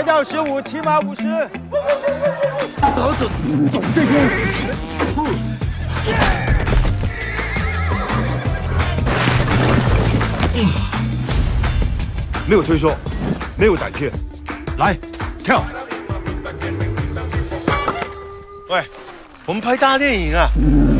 调15，骑马50。 走这边。 没有推胸，没有胆怯，来跳。喂，我们拍大电影啊！